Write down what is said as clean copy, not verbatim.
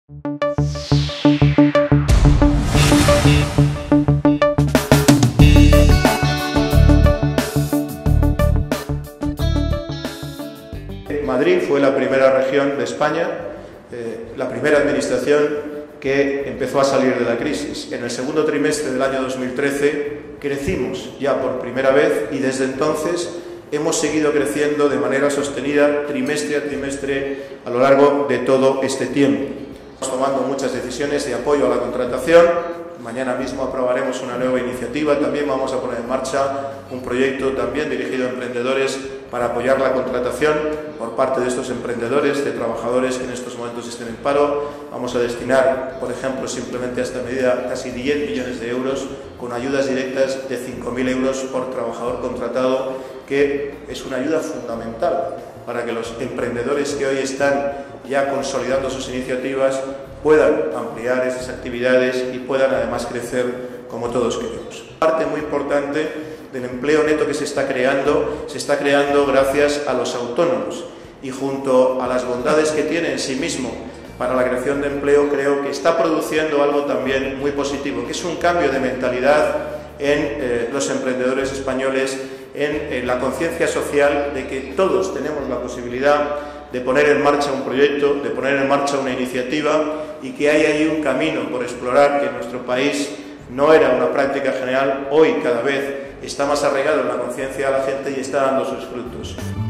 Madrid fue la primera región de España, la primera administración que empezó a salir de la crisis. En el segundo trimestre del año 2013 crecimos ya por primera vez y desde entonces hemos seguido creciendo de manera sostenida trimestre a trimestre a lo largo de todo este tiempo. Estamos tomando muchas decisiones de apoyo a la contratación. Mañana mismo aprobaremos una nueva iniciativa. También vamos a poner en marcha un proyecto también dirigido a emprendedores para apoyar la contratación por parte de estos emprendedores, de trabajadores que en estos momentos estén en paro. Vamos a destinar, por ejemplo, simplemente a esta medida casi 10 millones de euros con ayudas directas de 5.000 euros por trabajador contratado, que es una ayuda fundamental para que los emprendedores que hoy están ya consolidando sus iniciativas puedan ampliar esas actividades y puedan además crecer como todos queremos. Parte muy importante del empleo neto que se está creando gracias a los autónomos y junto a las bondades que tiene en sí mismo para la creación de empleo, creo que está produciendo algo también muy positivo, que es un cambio de mentalidad en los emprendedores españoles, en la conciencia social de que todos tenemos la posibilidad de poner en marcha un proyecto, de poner en marcha una iniciativa y que hay ahí un camino por explorar que en nuestro país no era una práctica general, hoy cada vez está más arraigado en la conciencia de la gente y está dando sus frutos.